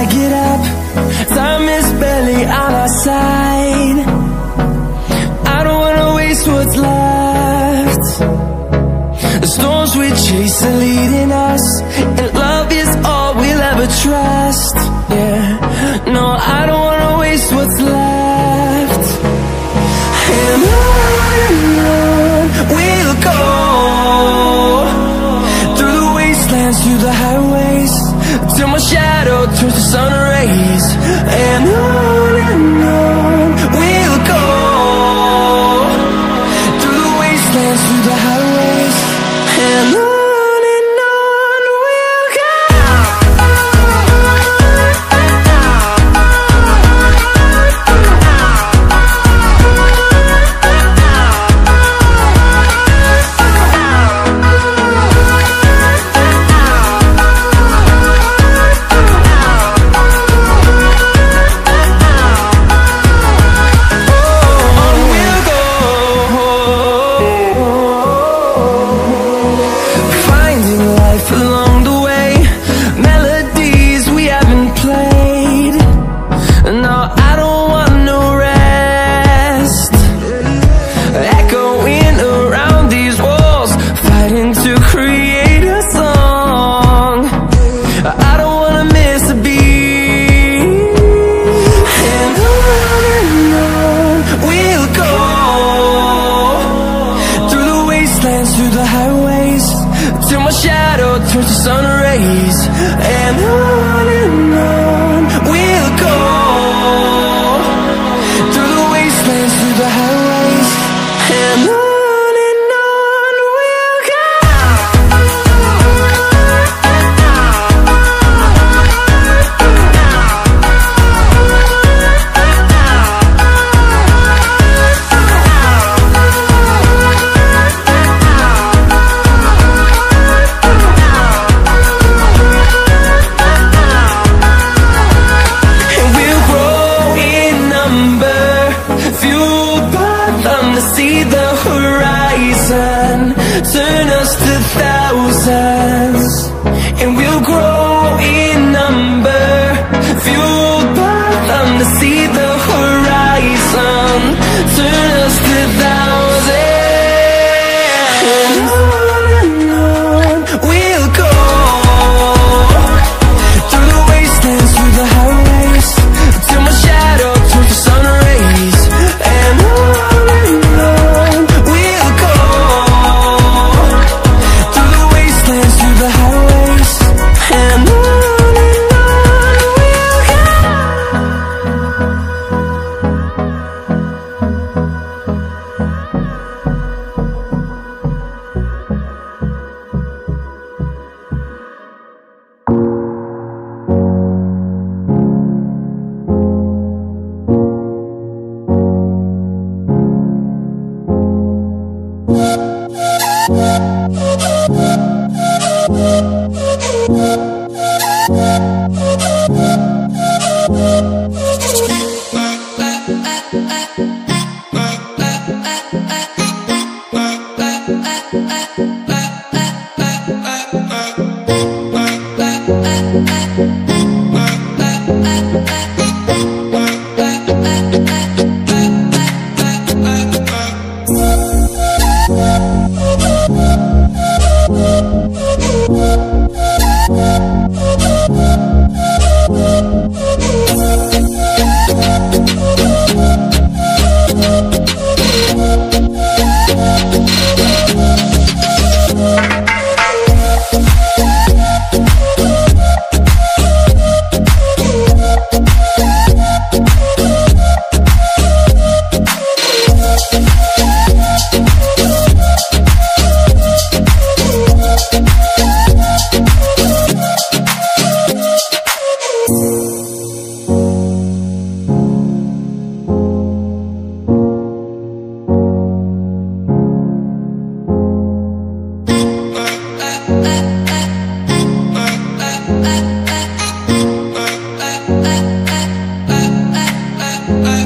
get up, time is barely on our side. I don't wanna waste what's left. The storms we chase are leading us, and love is all we'll ever trust. Yeah, no, I don't wanna waste what's left. And on we'll go, through the wastelands, through the highways, till my shadow turns to sun rays. And on we'll go, through the wastelands, through the highways, and on we'll go. Through the highways, till my shadow turns to sun rays. And on we'll go, through the wastelands, through the highways, and on we'll go. See the horizon turn us to thousands, and we'll grow in number, fueled by them. To see the horizon turn us to thousands, and on we'll go, through the wastelands, through the highways, till my shadow turns to sun rays. And I